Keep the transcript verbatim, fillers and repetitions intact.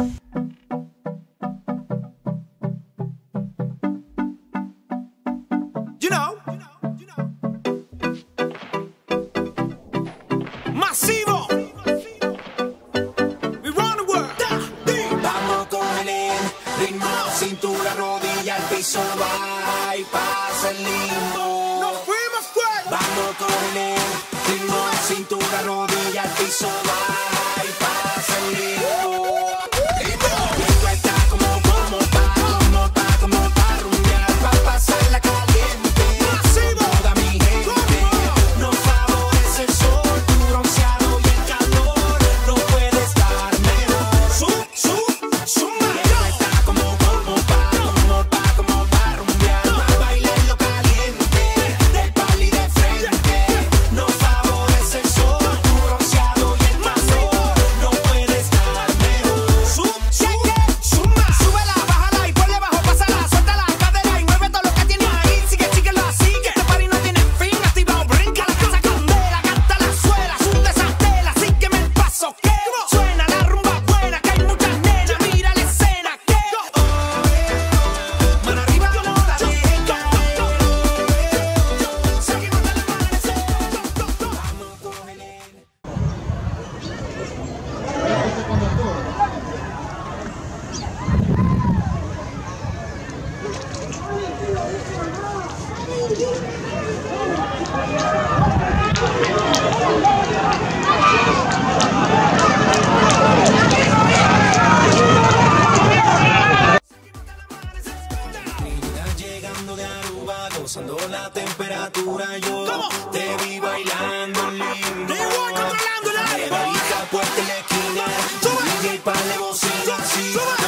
You know, Masivo, we run the world. Vamos con el ritmo, cintura, rodilla, al piso, va y pasa el limbo. Nos fuimos fuera. Vamos con el ritmo, cintura, rodilla, al piso, va y pasa el limbo. Esto está como, como pa, como pa, como pa rumbear, pa pasarla caliente. Toda mi gente nos favorece el sol, tu bronceado y el calor no puede estar mejor. Sub, sub, suma. Esto está como, como pa, como pa, como pa rumbear, pa bailarlo caliente, del pali de frente. Nos favorece el sol, tu bronceado y el calor no puede estar mejor. Sub, cheque, suma. Súbela, bájala y ponle bajo, pásala, suelta la cadera y mueve todo lo que tienes ahí. Sigue, sigue, lo así, que este party no tiene fin. Activado, brinca la casa candela, canta la suela, sube esa tela, sígueme el paso, que suena la rumba buena, que hay muchas nenas, mira la escena, que mano arriba, no la dejen caer. Seguimos dale mano, Vamos con el llegando de Aruba, gozando la temperatura. Yo te vi bailando lindo. Te voy controlando la De varita, puerta y la esquina. D J, par de bocina, así.